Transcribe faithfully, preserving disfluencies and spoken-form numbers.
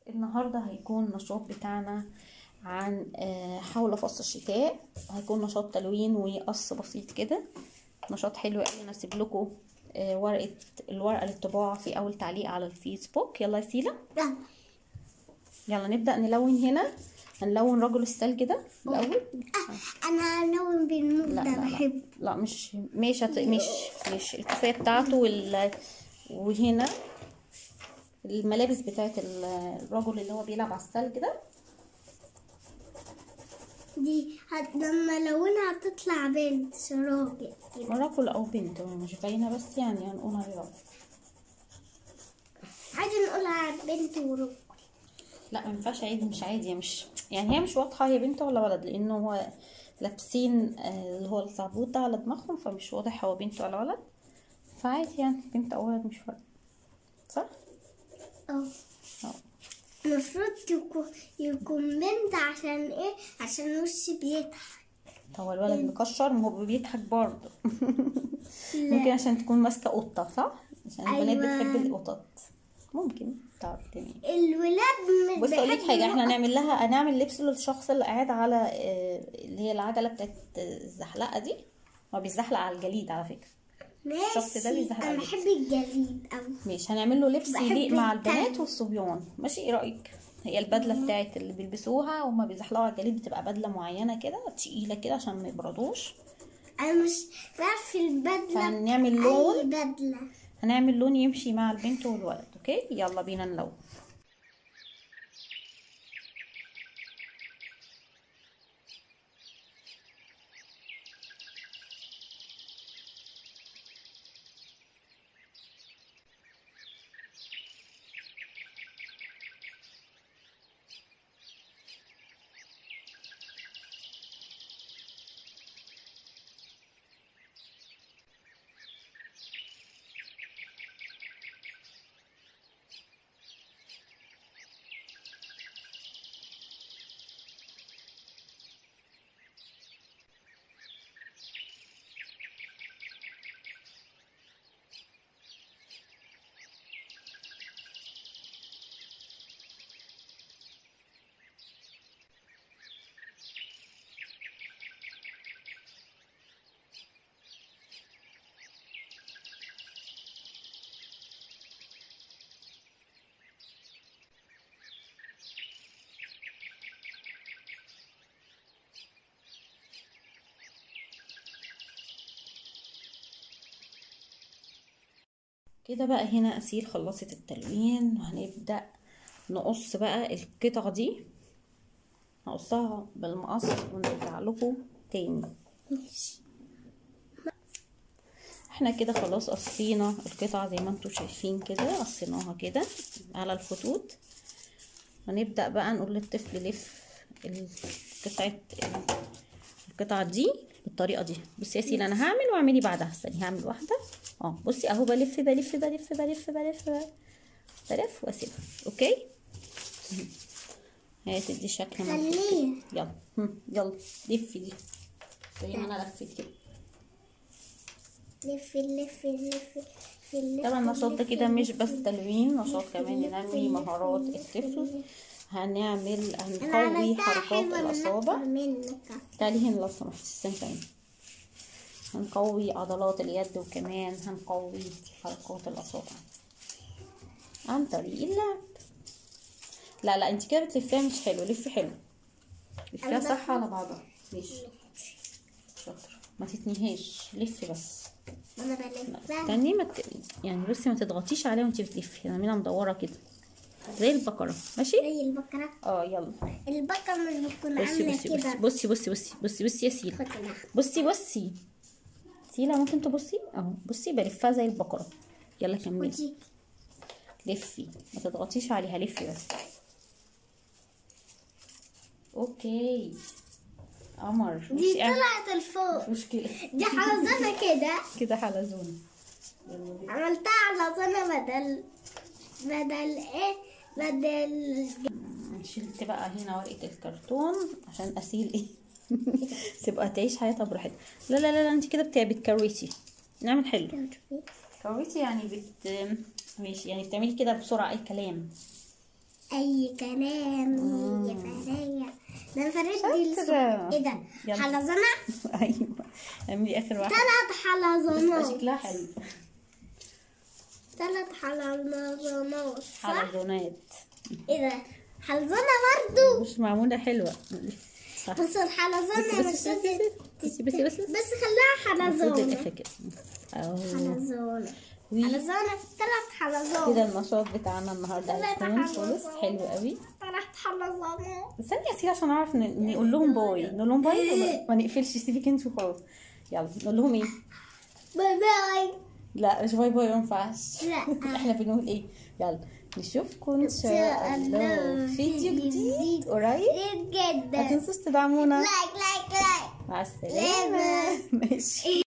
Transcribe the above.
النهارده هيكون النشاط بتاعنا عن حول فصل الشتاء. هيكون نشاط تلوين وقص بسيط كده، نشاط حلو قوي. انا هسيب لكم ورقه الورقه للطباعه في اول تعليق على الفيسبوك. يلا يا سيلا يلا نبدا نلون. هنا هنلون رجل الثلج ده الاول. انا هلون بالنور ده بحبه. لا مش مش مش مش الكوفيه بتاعته وال... وهنا الملابس بتاعت الرجل اللي هو بيلعب على الثلج ده. دي هت... لما لونها هتطلع بنت راجل رجل او بنت مش باينه، بس يعني هنقول عليه رجل. عايزه نقولها بنت ورجل. لا ما ينفعش عادي، مش عادي، مش يعني هي مش واضحه هي بنت ولا ولد، لانه هو لابسين اللي هو الزعبوط ده على دماغهم، فمش واضح هو بنت ولا ولد، فعادي يعني بنت او ولد مش فارقه، صح؟ اه المفروض يكون يكون بنت. عشان ايه؟ عشان وش بيضحك. هو الولد مكشر، ما هو بيضحك برضه. ممكن عشان تكون ماسكه قطه، صح؟ عشان البنات أيوة. بتحب القطط، ممكن تعرف تاني. الولاد بص اقول لك حاجه، احنا هنعمل لها هنعمل لبس للشخص اللي قاعد على اللي هي العجله بتاعت الزحلقه دي. هو بيزحلق على الجليد على فكره. ماشي، الشخص ده بيزحلق. انا بحب الجليد قوي. ماشي، هنعمل له لبس يليق مع البنات والصبيان. ماشي، ايه رايك؟ هي البدله بتاعت اللي بيلبسوها وهم بيزحلقوا على الجليد بتبقى بدله معينه كده تقيله كده عشان ما يبردوش. انا مش بعرف البدله. هنعمل لون اي بدله هنعمل لون يمشي مع البنت والولد. اوكي يلا بينا نلون. كده بقى هنا أسيل خلصت التلوين، وهنبدأ نقص بقى القطعة دي. هقصها بالمقص ونرجع لكم تاني. احنا كده خلاص قصينا القطعة زي ما انتوا شايفين كده، قصيناها كده على الخطوط. هنبدأ بقى نقول للطفل لف القطعة القطعة دي بالطريقة دي. بصي يا سيلا انا هعمل واعملي بعدها. استني هعمل واحدة اه بصي اهو، بلف بلف بلف بلف بلف بلف واسيبها. اوكي هي تدي شكل خليه. يلا هم. يلا لفي دي زي ما انا لفيت كده. لفي لفي لفي طبعا النشاط ده كده مش بس تلوين، نشاط كمان ينمي مهارات الطفل. هنعمل هنقوي حركات الاصابع. تعالي هنا لو سمحتي، استني ثانيه. هنقوي عضلات اليد، وكمان هنقوي حركات الاصابع عن طريق اللعب. لا لا انت كده بتلفيها مش حلو، لفي حلو، لفيها صح على بعضها. ماشي شاطره، ما تتنيهاش، لفي بس. انا بلفها. استني ما ت... يعني بصي ما تضغطيش عليها وانت بتلفي، اعمليها مدوره كده زي البقره. ماشي زي البقره. اه يلا. البقره مش بتكون بصي عامله بصي كده. بصي بصي بصي بصي بصي يا سيلا، بصي بصي سيلا ممكن تبصي اهو. بصي بلفها زي البقره. يلا كملي لفي، ما تضغطيش عليها، لفي بس. اوكي قمر. دي طلعت لفوق، مش مشكله. دي حلزونه كده كده حلزونه. عملتها حلزونه بدل بدل ايه بدل. شلت بقى هنا ورقه الكرتون عشان اسيل ايه تبقى تعيش حياتها براحتها. لا لا لا انت كده بتاع بتكروتي. نعمل حلو كروتي يعني بت ماشي، يعني بتعملي كده بسرعه اي كلام. اي كلام يا فريا. ده الفريد دي شاطرة. ايه ده؟ يلا. حلزونة. ايوه اعملي اخر واحدة. ثلاث حلزونات. شكلها حلو. ثلاث حلزونات صح؟ حلزونات. ايه ده؟ حلزونة برضو. مش معمولة حلوة صح. بس الحلزونة مش بس بس بس بس بس خليها حلزونة. كده اهو. حلزونة. وي- حلزونة ثلاث حلزونات. كده النشاط بتاعنا النهارده هيكون خلص. حلو قوي. ثلاث حلزونات. استني يا سيدي عشان اعرف ن- نقول لهم باي. نقول لهم باي ولا ما نقفلش؟ سيبك انت وخلاص. يلا نقول لهم ايه؟ باي باي. لا مش باي باي ما ينفعش. لا. احنا بنقول ايه؟ يلا نشوفكم ان شاء الله في فيديو جديد قريب. جدا. ما تنسوش تدعمونا. لايك لايك لايك. مع السلامة. ماشي.